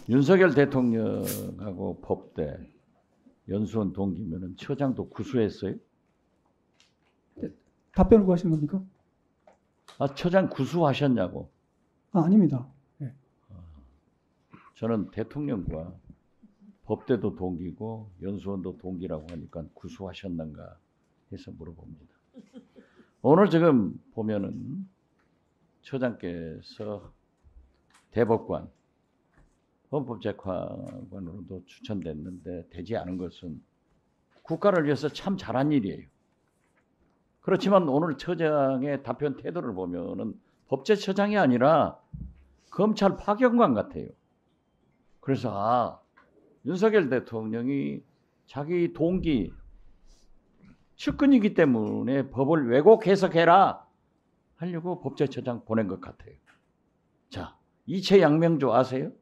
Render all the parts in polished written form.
윤석열 대통령하고 법대 연수원 동기면은 처장도 구수했어요? 답변을 구하시는 겁니까? 아, 처장 구수하셨냐고. 아닙니다. 네. 저는 대통령과 법대도 동기고 연수원도 동기라고 하니까 구수하셨는가 해서 물어봅니다. 오늘 지금 보면은 처장께서 대법관, 헌법재판관으로도 추천됐는데 되지 않은 것은 국가를 위해서 참 잘한 일이에요. 그렇지만 오늘 처장의 답변 태도를 보면은 법제처장이 아니라 검찰 파견관 같아요. 그래서 윤석열 대통령이 자기 동기 측근이기 때문에 법을 왜곡 해석해라 하려고 법제처장 보낸 것 같아요. 자, 이채양명조 아세요?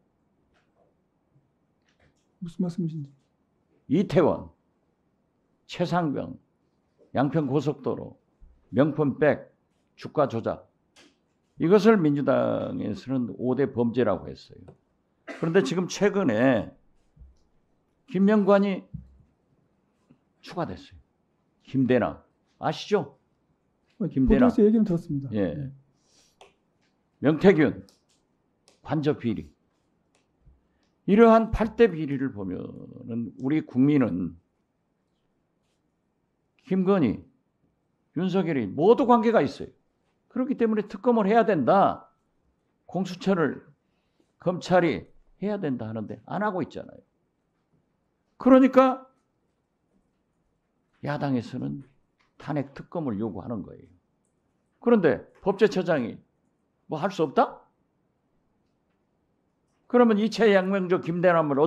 무슨 말씀이신지. 이태원, 최상병, 양평고속도로, 명품백, 주가 조작. 이것을 민주당에서는 5대 범죄라고 했어요. 그런데 지금 최근에 김명관이 추가됐어요. 김대남 아시죠? 김대남. 보도에서 얘기는 들었습니다. 예. 네. 명태균 관저 비리. 이러한 8대 비리를 보면은 우리 국민은 김건희, 윤석열이 모두 관계가 있어요. 그렇기 때문에 특검을 해야 된다. 공수처를 검찰이 해야 된다 하는데 안 하고 있잖아요. 그러니까 야당에서는 탄핵 특검을 요구하는 거예요. 그런데 법제처장이 뭐 할 수 없다? 그러면 이채양명조 김명관을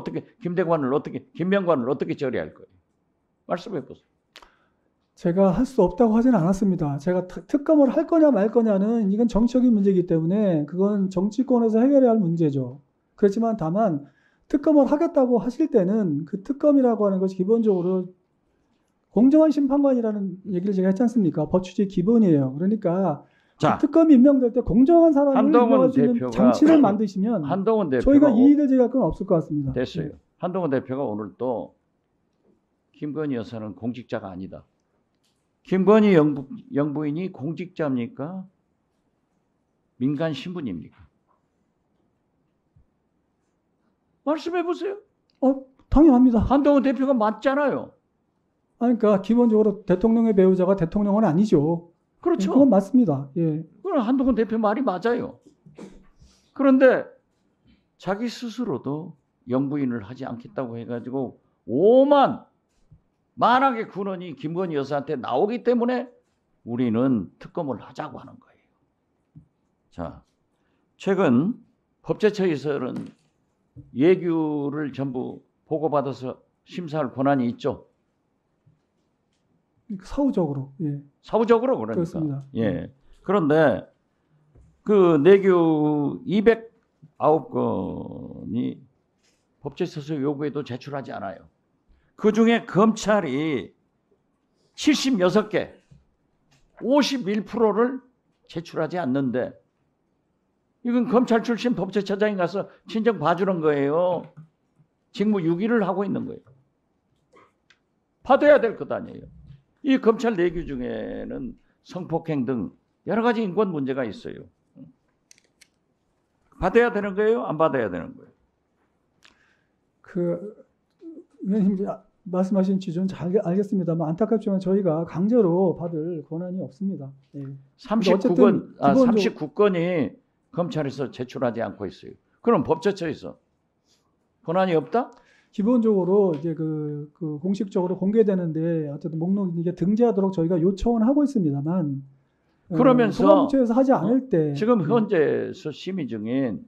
어떻게 처리할 거예요? 말씀해 보세요. 제가 할 수 없다고 하지는 않았습니다. 제가 특검을 할 거냐 말 거냐는 이건 정치적인 문제이기 때문에 그건 정치권에서 해결해야 할 문제죠. 그렇지만 다만 특검을 하겠다고 하실 때는 그 특검이라고 하는 것이 기본적으로 공정한 심판관이라는 얘기를 제가 했지 않습니까? 법치주의 기본이에요. 그러니까 자, 그 특검이 임명될 때 공정한 사람을 한동훈 임명할 수 있는 대표가 장치를 만드시면 한동훈 대표가 저희가 이의를 제기할 건 없을 것 같습니다. 됐어요. 네. 한동훈 대표가 오늘 또 김건희 여사는 공직자가 아니다. 김건희 영부인이 공직자입니까? 민간 신분입니까? 말씀해 보세요. 당연합니다. 한동훈 대표가 맞잖아요. 그러니까 기본적으로 대통령의 배우자가 대통령은 아니죠. 그렇죠. 그건 맞습니다. 예. 그건 한동훈 대표 말이 맞아요. 그런데 자기 스스로도 영부인을 하지 않겠다고 해가지고 만하게 군원이 김건희 여사한테 나오기 때문에 우리는 특검을 하자고 하는 거예요. 자, 최근 법제처에서는 예규를 전부 보고받아서 심사할 권한이 있죠. 사후적으로. 예. 사후적으로 그러니까. 그렇습니다. 예. 그런데 그 내규 209건이 법제처에서 요구해도 제출하지 않아요. 그 중에 검찰이 76개, 51%를 제출하지 않는데 이건 검찰 출신 법제처장이 가서 친정 봐주는 거예요. 직무 유기를 하고 있는 거예요. 받아야 될 것 아니에요. 이 검찰 내규 중에는 성폭행 등 여러 가지 인권 문제가 있어요. 받아야 되는 거예요? 안 받아야 되는 거예요? 의원님 말씀하신 취지는 잘 알겠습니다만 안타깝지만 저희가 강제로 받을 권한이 없습니다. 예. 39건이 검찰에서 제출하지 않고 있어요. 그럼 법제처에서 권한이 없다? 기본적으로 이제 그 공식적으로 공개되는데 어쨌든 목록 이게 등재하도록 저희가 요청은 하고 있습니다만 그러면서 소방부처에서 하지 않을 때 지금 현재서 심의 중인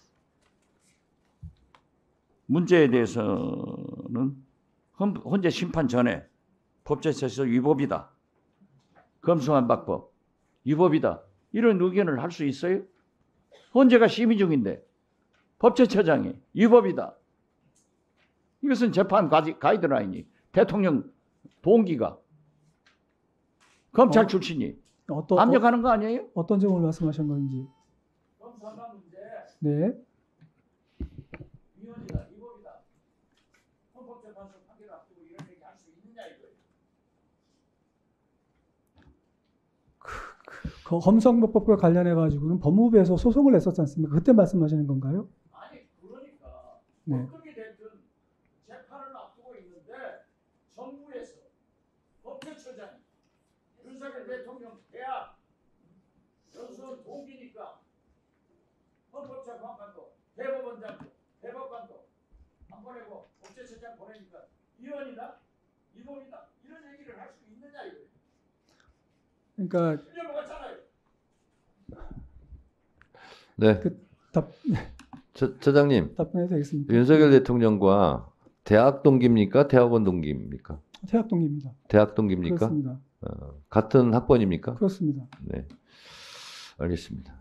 문제에 대해서는 헌재 심판 전에 법제처에서 위법이다. 검수완박법 위법이다. 이런 의견을 할 수 있어요? 헌재가 심의 중인데 법제처장이 위법이다. 이것은 재판 가이드라인이 대통령 동기가 검찰 출신이 압력하는 거 아니에요? 어떤 점을 말씀하신 건지. 검사가 문제. 네. 위원이 헌법재판소 판결 앞두고 이런 얘기 할 수 있느냐 이거예요. 그 검성법과 관련해 가지고는 법무부에서 소송을 냈었지 않습니까? 그때 말씀하시는 건가요? 아니 그러니까 네. 어떻게 됐든 재판을 앞두고 있는데 정부에서 법제처장이 윤석열 대통령 대학 연수원 동기니까 헌법재판관도 대법원장도 대법관도 안 보내고 법제처장 보내니까 위헌이다 위법이다 이런 얘기를 할 수 있느냐 이거예요. 그러니까 틀려먹었잖아요. 네. 답, 처장님, 답변해도 되겠습니까? 윤석열 대통령과 대학 동기입니까? 대학원 동기입니까? 대학 동기입니다. 대학 동기입니까? 그렇습니다. 같은 학번입니까? 그렇습니다. 네. 알겠습니다.